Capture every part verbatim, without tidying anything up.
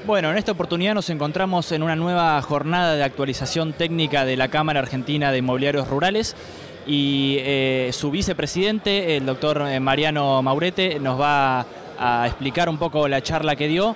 Bueno, en esta oportunidad nos encontramos en una nueva jornada de actualización técnica de la Cámara Argentina de Inmobiliarios Rurales y eh, su vicepresidente, el doctor Mariano Maurete, nos va a explicar un poco la charla que dio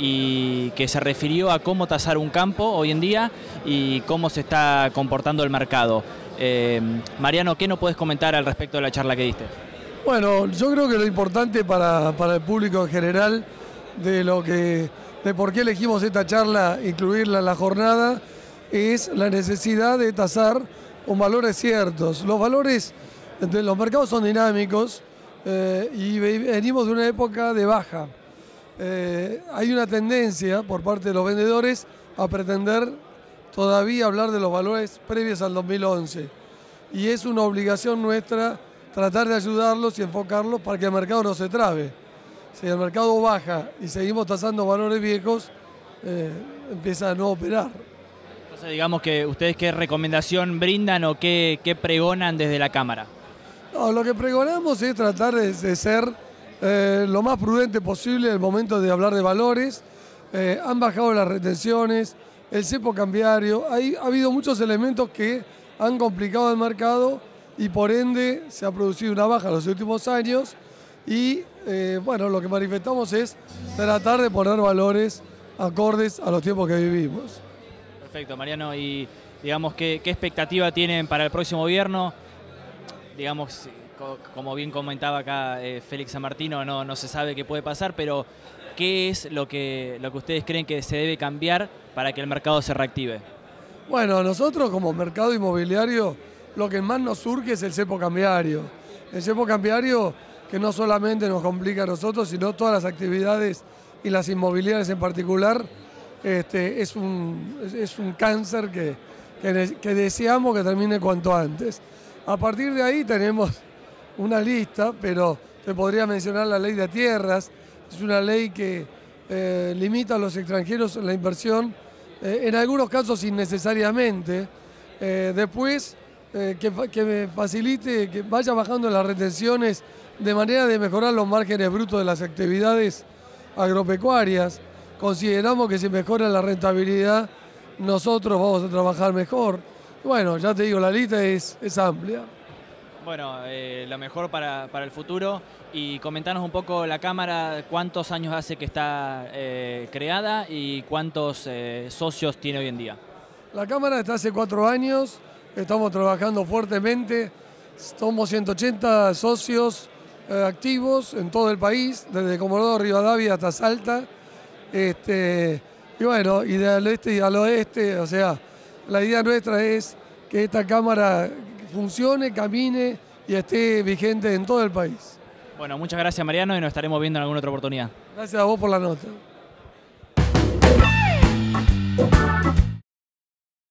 y que se refirió a cómo tasar un campo hoy en día y cómo se está comportando el mercado. Eh, Mariano, ¿qué nos puedes comentar al respecto de la charla que diste? Bueno, yo creo que lo importante para, para el público en general de lo que de por qué elegimos esta charla, incluirla en la jornada, es la necesidad de tasar con valores ciertos. Los valores de los mercados son dinámicos eh, y venimos de una época de baja. Eh, hay una tendencia por parte de los vendedores a pretender todavía hablar de los valores previos al dos mil once. Y es una obligación nuestra tratar de ayudarlos y enfocarlos para que el mercado no se trabe. Si el mercado baja y seguimos tasando valores viejos, eh, empieza a no operar. Entonces, digamos que ustedes qué recomendación brindan o qué, qué pregonan desde la Cámara. No, lo que pregonamos es tratar de, de ser eh, lo más prudente posible en el momento de hablar de valores. Eh, han bajado las retenciones, el cepo cambiario, hay, ha habido muchos elementos que han complicado el mercado y por ende se ha producido una baja en los últimos años y eh, bueno, lo que manifestamos es tratar de poner valores acordes a los tiempos que vivimos. Perfecto, Mariano, y digamos, ¿qué, qué expectativa tienen para el próximo gobierno? Digamos, como bien comentaba acá eh, Félix San Martino, no, no se sabe qué puede pasar, pero ¿qué es lo que, lo que ustedes creen que se debe cambiar para que el mercado se reactive? Bueno, nosotros como mercado inmobiliario lo que más nos surge es el cepo cambiario. El cepo cambiario que no solamente nos complica a nosotros, sino todas las actividades y las inmobiliarias en particular, este, es, un, es, es un cáncer que, que, que deseamos que termine cuanto antes. A partir de ahí tenemos una lista, pero te podría mencionar la ley de tierras, es una ley que eh, limita a los extranjeros la inversión, eh, en algunos casos innecesariamente, eh, después eh, que, que facilite, que vaya bajando las retenciones de manera de mejorar los márgenes brutos de las actividades agropecuarias. Consideramos que si mejora la rentabilidad, nosotros vamos a trabajar mejor. Bueno, ya te digo, la lista es, es amplia. Bueno, eh, lo mejor para, para el futuro. Y comentanos un poco la Cámara, cuántos años hace que está eh, creada y cuántos eh, socios tiene hoy en día. La Cámara está hace cuatro años, estamos trabajando fuertemente, somos ciento ochenta socios eh, activos en todo el país, desde Comodoro Rivadavia hasta Salta. Este, y bueno, y del este y al oeste, o sea, la idea nuestra es que esta Cámara funcione, camine y esté vigente en todo el país. Bueno, muchas gracias, Mariano, y nos estaremos viendo en alguna otra oportunidad. Gracias a vos por la nota.